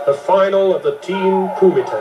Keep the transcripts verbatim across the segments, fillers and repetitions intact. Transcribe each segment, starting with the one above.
the final of the Team Kumite.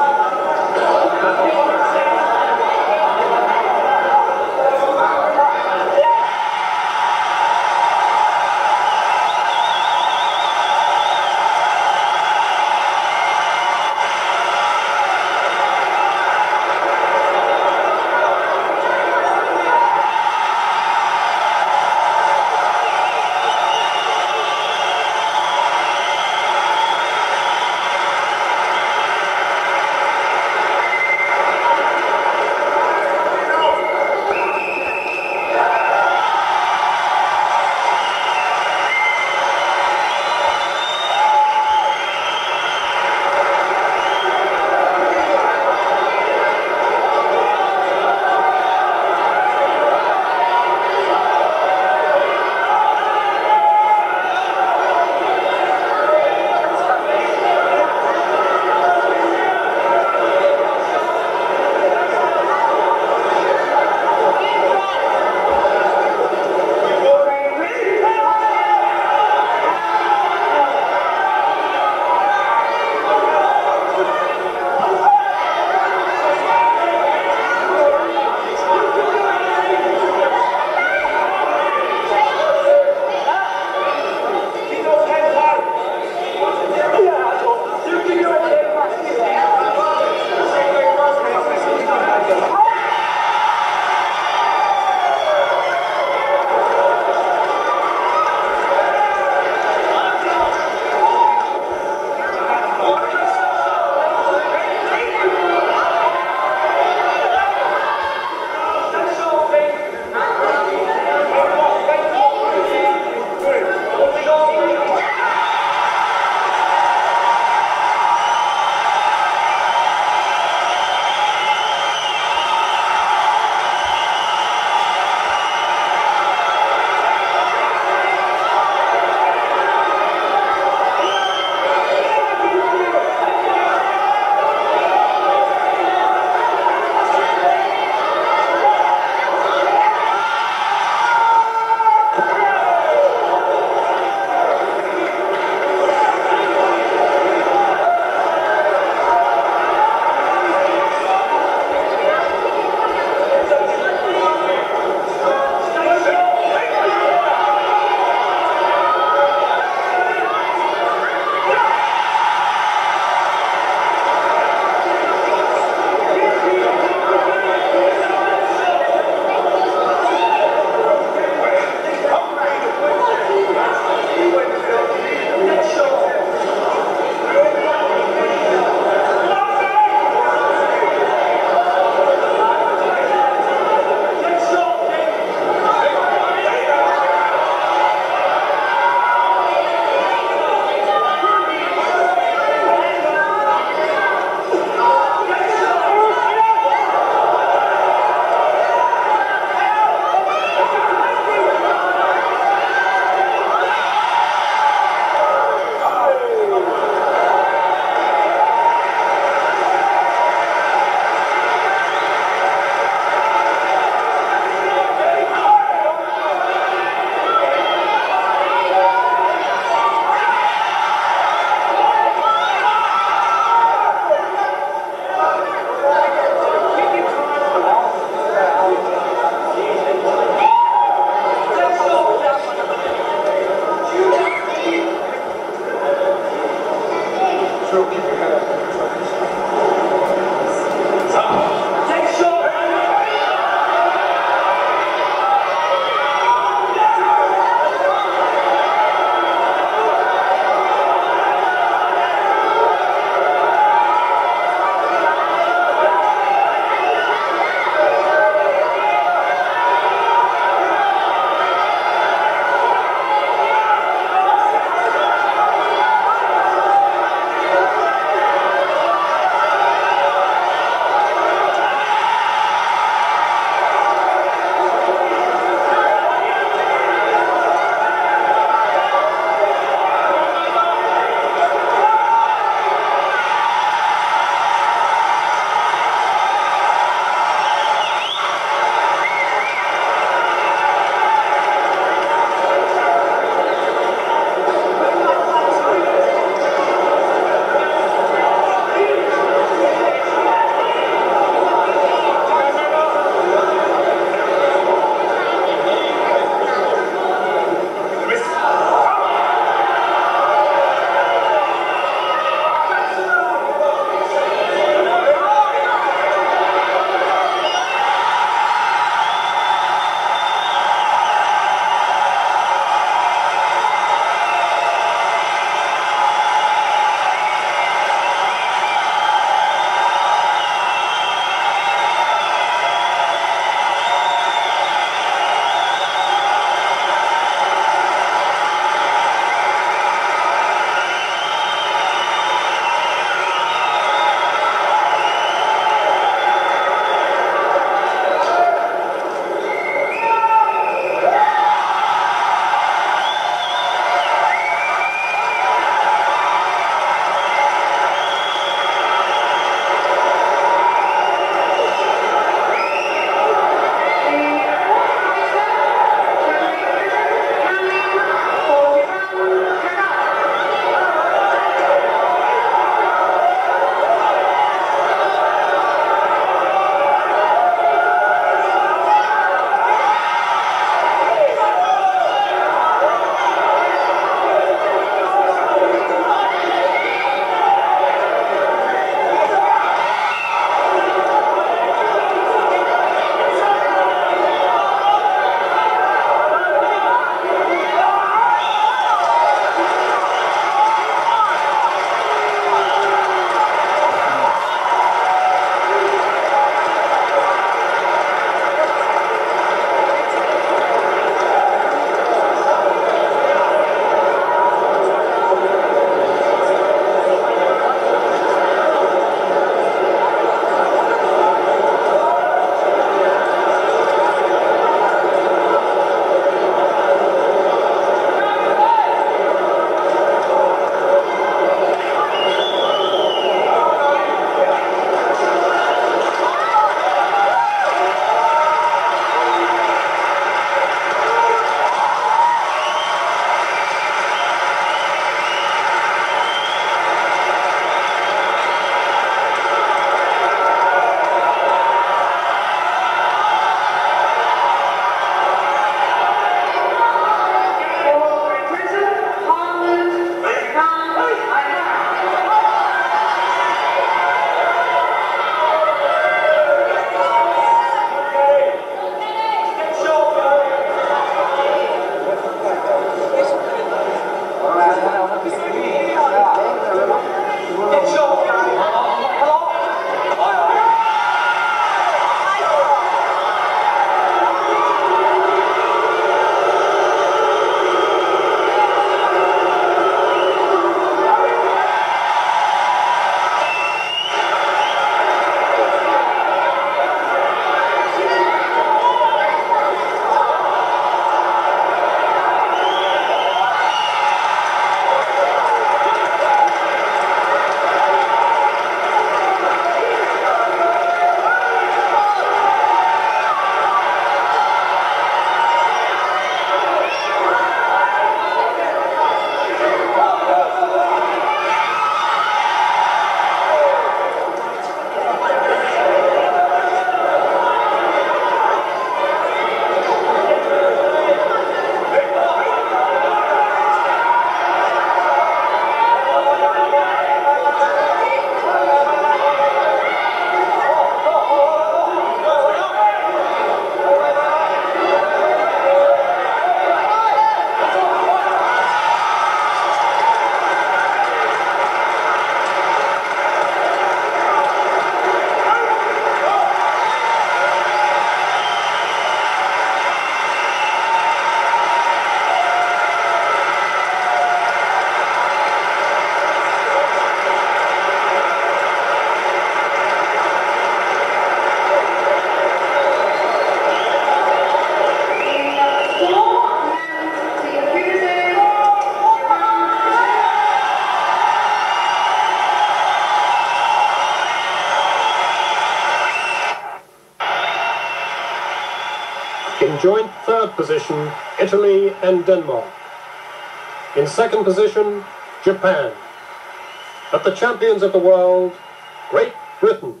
In joint third position, Italy and Denmark. In second position, Japan. But the champions of the world, Great Britain.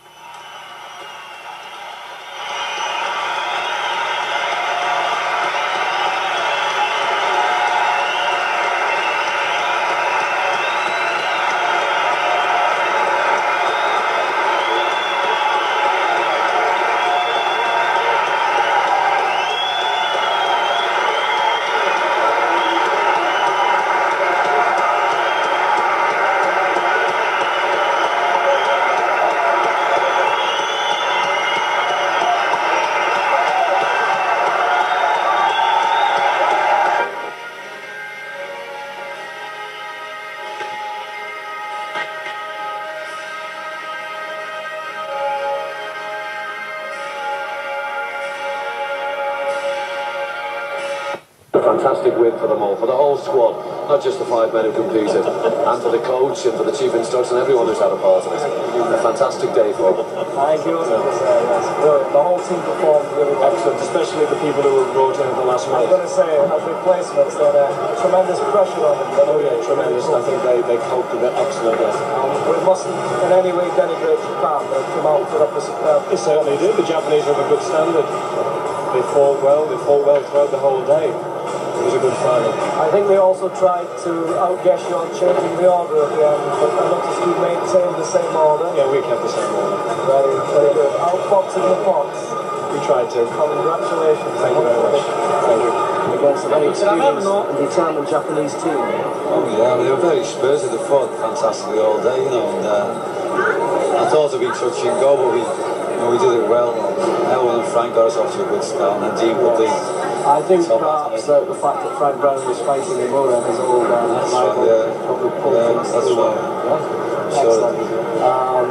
A fantastic win for them all, for the whole squad, not just the five men who competed, and for the coach and for the chief instructor and everyone who's had a part of it. A fantastic day for them. Thank you. It was, uh, yes, brilliant. The whole team performed really well. Excellent, especially the people who wrote in at the last minute. I'm going to say, as replacements, they had uh, tremendous pressure on them. Oh yeah, tremendous. I think they, they coped with it excellently. Um, we mustn't in any way denigrate Japan. They came out and put up a superb. They certainly did. The Japanese have a good standard. They fought well, they fought well throughout the whole day. It was a good final. I think they also tried to outguess you on changing the order at the end, but I noticed you maintained the same order. Yeah, we kept the same order. Very, very good. Outboxing the Fox. We tried to. Congratulations. Thank you very much. Thank you. Against a very experienced and determined Japanese team. Oh yeah, they were very spirited. They fought fantastically all day, you know. And uh, I thought it'd be touch and go, but we, you know, we did it well. Elwyn and Frank got us off to a good start, and Dean would be. I think perhaps uh, the fact that Frank Brown was fighting in Moran is all uh, That's rival, right, yeah. probably pulled Yeah, things that's through. right. Yeah? Sure. Excellent. Um,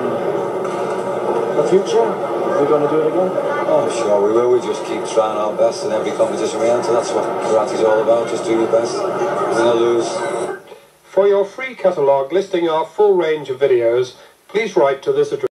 the future, are we going to do it again? Oh sure, we will. We just keep trying our best in every competition we enter. That's what karate's all about. Just do your best. Win or lose. For your free catalogue listing our full range of videos, please write to this address.